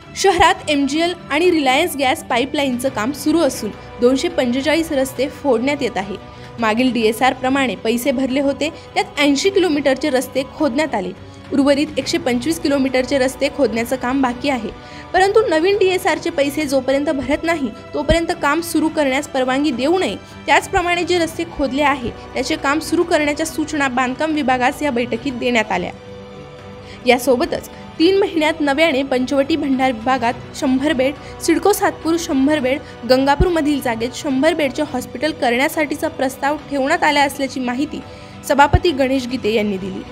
शहरात MGL आणि Reliance gas पाईपलाईनचं काम सुरू असून 245 रस्ते फोडण्यात येत आहे। मागील DSR प्रमाणे पैसे भरले होते, त्यात 80 किलोमीटरचे रस्ते खोदण्यात आले। उर्वरित 125 किलोमीटरचे रस्ते खोदण्याचं काम बाकी आहे। परंतु नवीन DSRचे पैसे जोपर्यंत भरत नाही तोपर्यंत काम सुरू करण्यास परवानगी देऊ नये। त्याचप्रमाणे जे रस्ते खोदले आहे त्याचे काम सुरू करण्याच्या सूचना बांधकाम विभागास या बैठकीत देण्यात आल्या। यासोबतच 3 महिन्यात नव्याने पंचवटी भंडार विभागात 100 बेड, सिडको सातपूर 100 बेड, गंगापूरमधील जागेत 100 बेडचे हॉस्पिटल करण्यासाठीचा प्रस्ताव ठेवण्यात आला असल्याची माहिती सभापती गणेश गीते यांनी दिली।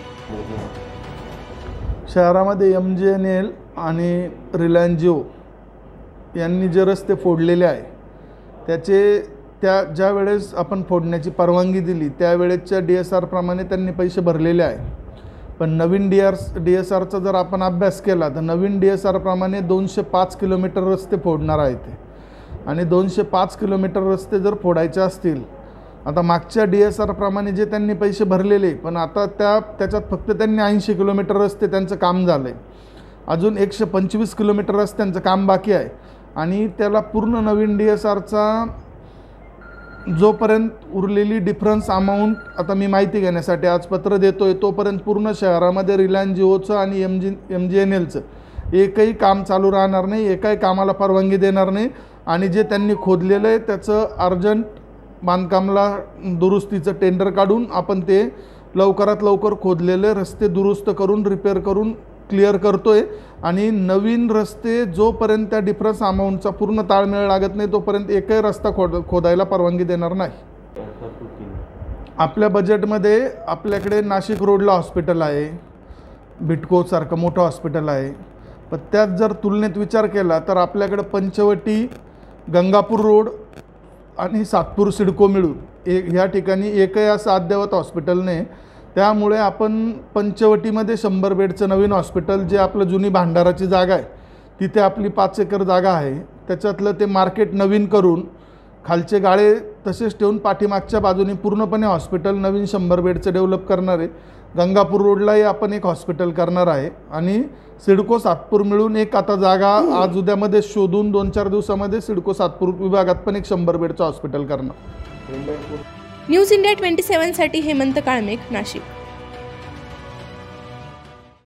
शहरामध्ये MGNL आणि रिलायन्स जिओ यांनी जे रस्ते फोडलेले आहे त्याचे ज्या वेळेस आपण फोडण्याची परवानगी दिली त्यावेळेसच्या DSR प्रमाणे त्यांनी पैसे भरलेले आहे। पण नवीन DSRचा जर आपण अभ्यास केला तर नवीन DSR प्रमाणे 205 किलोमीटर रस्ते फोडणार आहेत ते, आणि 205 किलोमीटर रस्ते जर फोडायचे असतील, आता मागच्या DSR प्रमाणे जे त्यांनी पैसे भरलेले, पण आता त्याच्यात फक्त त्यांनी 80 किलोमीटर रस्ते त्यांचं काम झालं आहे। अजून 125 किलोमीटर रस्त्यांचं काम बाकी आहे, आणि त्याला पूर्ण नवीन DSRचा जोपर्यंत उरलेली डिफरन्स अमाऊंट आता मी माहिती घेण्यासाठी आज पत्र देतोय, तोपर्यंत पूर्ण शहरामध्ये रिलायन्स जिओचं आणि MGNLचं एकही काम चालू राहणार नाही, एकाही कामाला परवानगी देणार नाही। आणि जे त्यांनी खोदलेलं आहे त्याचं अर्जंट बांधकामला दुरुस्तीचं टेंडर काढून आपण ते लवकरात लवकर खोदलेले रस्ते दुरुस्त करून रिपेअर करून क्लिअर करतोय। आणि नवीन रस्ते जोपर्यंत त्या डिफरन्स अमाऊंटचा पूर्ण ताळमेळ लागत नाही तोपर्यंत एकही रस्ता खोदायला परवानगी देणार नाही। आपल्या बजेटमध्ये आपल्याकडे नाशिक रोडला हॉस्पिटल आहे, बिटकोसारखं मोठं हॉस्पिटल आहे, पण त्यात जर तुलनेत विचार केला तर आपल्याकडे पंचवटी, गंगापूर रोड आणि सातपूर सिडको मिळून ह्या ठिकाणी एकही असं अद्ययावत हॉस्पिटल नाही। त्यामुळे आपण पंचवटीमध्ये 100 बेडचं नवीन हॉस्पिटल, जे आपलं जुनी भांडाराची जागा आहे तिथे आपली 5 एकर जागा आहे, त्याच्यातलं ते मार्केट नवीन करून खालचे गाळे तसेच ठेवून पाठीमागच्या बाजूने पूर्णपणे हॉस्पिटल नवीन 100 बेडचं डेव्हलप करणार आहे। गंगापूर रोडलाही आपण एक हॉस्पिटल करणार आहे, आणि सिडको सातपूर मिळून एक आता जागा आज उद्यामध्ये शोधून 2-4 दिवसामध्ये सिडको सातपूर विभागात पण एक 100 बेडचं हॉस्पिटल करणार। न्यूज इंडिया 27 साठी हेमंत काळमेघ, नाशिक।